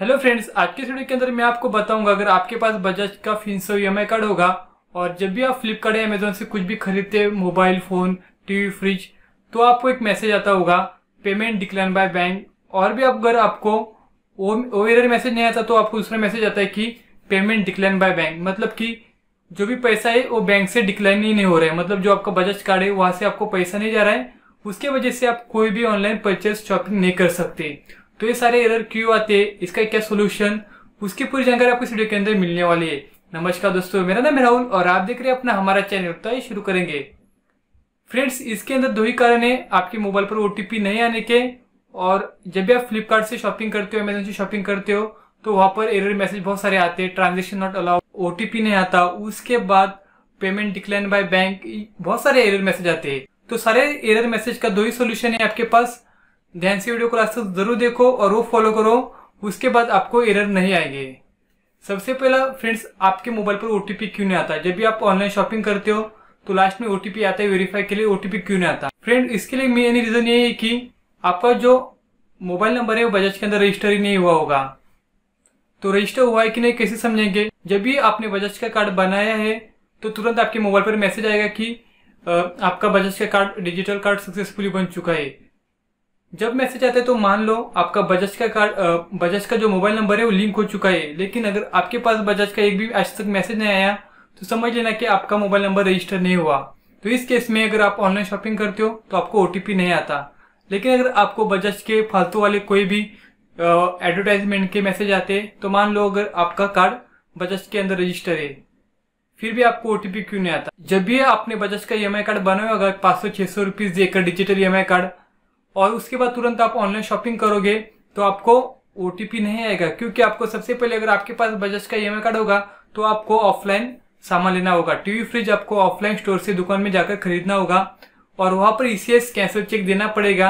Hello friends, आज के video के अंदर मैं आपको बताऊंगा अगर आपके पास बजाज का फिनसर्व ईएमआई कार्ड होगा और जब भी आप फ्लिपकार्ट या अमेजोन से कुछ भी खरीदते हैं, मोबाइल फोन, टीवी, फ्रिज, तो आपको एक मैसेज आता होगा पेमेंट डिक्लाइन बाय बैंक। और भी अगर आपको वो एरर मैसेज नहीं आता तो आपको दूसरा मैसेज आता है कि पेमेंट डिक्लाइन बाय बैंक, मतलब कि जो भी पैसा है वो बैंक से डिक्लाइन ही नहीं हो रहा है, मतलब जो आपका बजाज कार्ड है वहां से आपको पैसा नहीं जा रहा है, उसके वजह से आप कोई भी ऑनलाइन परचेस शॉपिंग नहीं कर सकते। तो ये सारे एरर क्यों आते हैं, इसका क्या सोल्यूशन, उसकी पूरी जानकारी आपको इस वीडियो के अंदर मिलने वाली है। नमस्कार दोस्तों, मेरा नाम है राहुल और आप देख रहे हैं अपना हमारा चैनल। तो ये शुरू करेंगे। फ्रेंड्स, इसके अंदर दो ही कारण है, आपके मोबाइल पर ओटीपी नहीं आने के, और जब भी आप फ्लिपकार्ट से शॉपिंग करते हो, अमेजोन से शॉपिंग करते हो, तो वहां पर एरर मैसेज बहुत सारे आते हैं, ट्रांजेक्शन नॉट अलाउड, ओटीपी नहीं आता, उसके बाद पेमेंट डिक्लाइन बाय बैंक, बहुत सारे एरर मैसेज आते हैं। तो सारे एरर मैसेज का दो ही सोल्यूशन है आपके पास। ध्यान से वीडियो को लास्ट तक जरूर देखो और वो फॉलो करो, उसके बाद आपको एरर नहीं आएंगे। सबसे पहला फ्रेंड्स, आपके मोबाइल पर ओटीपी क्यों नहीं आता? जब भी आप ऑनलाइन शॉपिंग करते हो तो लास्ट में ओटीपी आता है, वेरीफाई के लिए ओटीपी क्यों नहीं आता? फ्रेंड, इसके लिए मेन रीजन ये है कि आपका जो मोबाइल नंबर है वो बजाज के अंदर रजिस्टर ही नहीं हुआ होगा। तो रजिस्टर हुआ है कि नहीं कैसे समझेंगे? जब भी आपने बजाज का कार्ड बनाया है तो तुरंत आपके मोबाइल पर मैसेज आएगा कि आपका बजाज का कार्ड, डिजिटल कार्ड सक्सेसफुली बन चुका है। जब मैसेज आता है तो मान लो आपका बजाज का कार्ड, बजाज का जो मोबाइल नंबर है वो लिंक हो चुका है, लेकिन अगर आपके पास बजाज का एक भी आज तक मैसेज नहीं आया तो समझ लेना कि आपका मोबाइल नंबर रजिस्टर नहीं हुआ। तो इस केस में अगर आप ऑनलाइन शॉपिंग करते हो तो आपको ओटीपी नहीं आता। लेकिन अगर आपको बजाज के फालतू वाले कोई भी एडवर्टाइजमेंट के मैसेज आते हैं, तो मान लो अगर आपका कार्ड बजाज के अंदर रजिस्टर है, फिर भी आपको ओटीपी क्यों नहीं आता? जब भी आपने बजाज का ईएमआई कार्ड बनाया होगा 500-600 रुपीज देकर डिजिटल ईएमआई कार्ड, और उसके बाद तुरंत आप ऑनलाइन शॉपिंग करोगे तो आपको ओटीपी नहीं आएगा, क्योंकि आपको सबसे पहले अगर आपके पास बजाज का ईएमआई कार्ड होगा तो आपको ऑफलाइन सामान लेना होगा। टीवी, फ्रिज आपको ऑफलाइन स्टोर से दुकान में जाकर खरीदना होगा और वहां पर ईसीएस कैंसिल चेक देना पड़ेगा,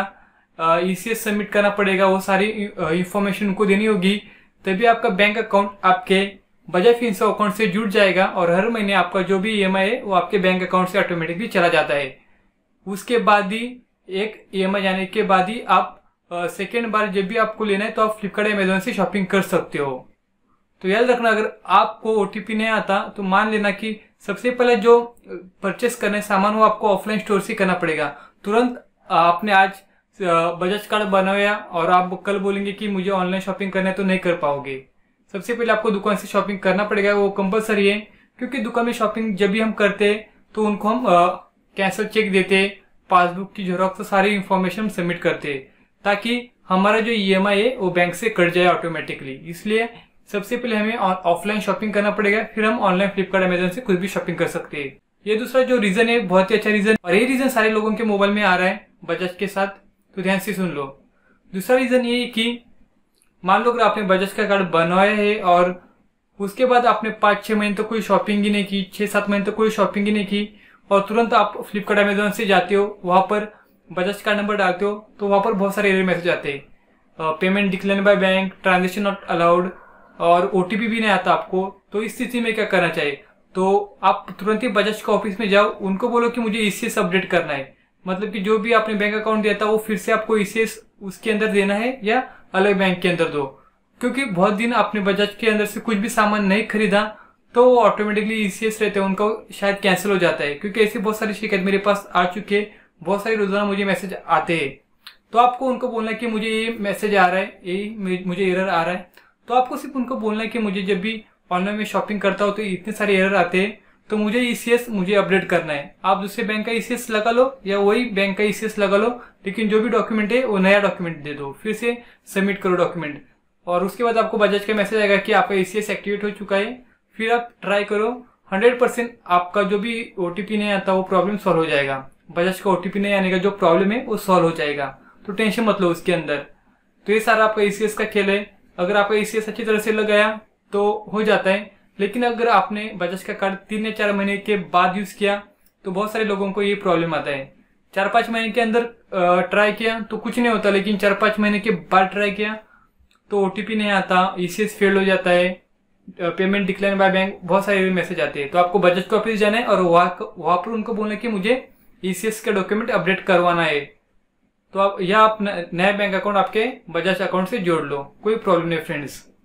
ईसीएस सबमिट करना पड़ेगा, वो सारी इंफॉर्मेशन उनको देनी होगी, तभी आपका बैंक अकाउंट आपके बजाज फिनसर्व अकाउंट से जुड़ जाएगा और हर महीने आपका जो भी ईएमआई है वो आपके बैंक अकाउंट से ऑटोमेटिकली चला जाता है। उसके बाद ही एक ईएमआई जाने के बाद ही आप सेकेंड बार जब भी आपको लेना है तो आप फ्लिपकार्ट या अमेजोन से शॉपिंग कर सकते हो। तो याद रखना, अगर आपको ओटीपी नहीं आता तो मान लेना कि सबसे पहले जो परचेस करने सामान वो आपको ऑफलाइन स्टोर से करना पड़ेगा। तुरंत आपने आज बजाज कार्ड बनाया और आप कल बोलेंगे कि मुझे ऑनलाइन शॉपिंग करना है तो नहीं कर पाओगे। सबसे पहले आपको दुकान से शॉपिंग करना पड़ेगा, वो कंपलसरी है, क्योंकि दुकान में शॉपिंग जब भी हम करते हैं तो उनको हम कैंसिल चेक देते, पासबुक की जेरॉक्स, सारी इंफॉर्मेशन सबमिट करते हैं ताकि हमारा जो ईएमआई है वो बैंक से कट जाए ऑटोमेटिकली। इसलिए सबसे पहले हमें ऑफलाइन शॉपिंग करना पड़ेगा, फिर हम ऑनलाइन फ्लिपकार्ट अमेजोन से कुछ भी शॉपिंग कर सकते हैं। ये दूसरा जो रीजन है बहुत ही अच्छा रीजन, और ये रीजन सारे लोगों के मोबाइल में आ रहा है बजाज के साथ, तो ध्यान से सुन लो। दूसरा रीजन ये है कि मान लो अगर आपने बजाज का कार्ड बनवाया है और उसके बाद आपने 5-6 महीने तक कोई शॉपिंग ही नहीं की, 6-7 महीने तक कोई शॉपिंग ही नहीं की, और तुरंत आप फ्लिपकार्ट अमेजोन से जाते हो, वहां पर बजाज का नंबर डालते हो तो वहां पर बहुत सारे एरर मैसेज आते हैं, payment decline by bank, transaction not allowed, और ओटीपी भी नहीं आता आपको। तो इस स्थिति में क्या करना चाहिए? तो आप तुरंत ही बजाज का ऑफिस में जाओ, उनको बोलो कि मुझे ईसीएस अपडेट करना है, मतलब कि जो भी आपने बैंक अकाउंट दिया था वो फिर से आपको ईसीएस उसके अंदर देना है या अलग बैंक के अंदर दो, क्योंकि बहुत दिन आपने बजाज के अंदर से कुछ भी सामान नहीं खरीदा तो वो ऑटोमेटिकली ईसीएस रहते हैं, उनको शायद कैंसिल हो जाता है, क्योंकि ऐसी बहुत सारी शिकायत मेरे पास आ चुके हैं, बहुत सारी रोजाना मुझे मैसेज आते हैं। तो आपको उनको बोलना है कि मुझे ये मैसेज आ रहा है, ये मुझे एरर आ रहा है, तो आपको सिर्फ उनको बोलना है कि मुझे जब भी ऑनलाइन में शॉपिंग करता हूँ तो इतने सारे एरर आते हैं, तो मुझे ईसीएस मुझे अपडेट करना है। आप दूसरे बैंक का ईसीएस लगा लो या वही बैंक का ईसीएस लगा लो, लेकिन जो भी डॉक्यूमेंट है वो नया डॉक्यूमेंट दे दो, फिर से सबमिट करो डॉक्यूमेंट, और उसके बाद आपको बजाज का मैसेज आएगा कि आपका ईसीएस एक्टिवेट हो चुका है। फिर आप ट्राई करो, 100% आपका जो भी ओटीपी नहीं आता वो प्रॉब्लम सॉल्व हो जाएगा। बजाज का ओटीपी नहीं आने का जो प्रॉब्लम है वो सॉल्व हो जाएगा, तो टेंशन मत लो उसके अंदर। तो ये सारा आपका ईसीएस का खेल है। अगर आपका ईसीएस अच्छी तरह से लग गया तो हो जाता है, लेकिन अगर आपने बजाज का कार्ड 3 या 4 महीने के बाद यूज किया तो बहुत सारे लोगों को ये प्रॉब्लम आता है। 4-5 महीने के अंदर ट्राई किया तो कुछ नहीं होता, लेकिन 4-5 महीने के बाद ट्राई किया तो ओटीपी नहीं आता, ईसीएस फेल हो जाता है, पेमेंट डिक्लाइन बाय बैंक, बहुत सारे मैसेज आते हैं। तो आपको बजाज के ऑफिस जाना है और वहां पर उनको बोलना है कि मुझे ईसीएस का डॉक्यूमेंट अपडेट करवाना है, तो आप या आप नया बैंक अकाउंट आपके बजाज अकाउंट से जोड़ लो, कोई प्रॉब्लम नहीं फ्रेंड्स।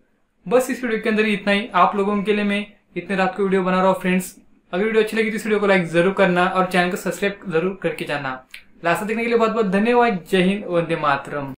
बस इस वीडियो के अंदर इतना ही। आप लोगों के लिए मैं इतने रात को वीडियो बना रहा हूँ फ्रेंड्स। अगर वीडियो अच्छी लगी तो इस वीडियो को लाइक जरूर करना और चैनल को सब्सक्राइब जरूर करके जाना। लास्ट देखने के लिए बहुत बहुत धन्यवाद। जय हिंद, वंदे मातरम।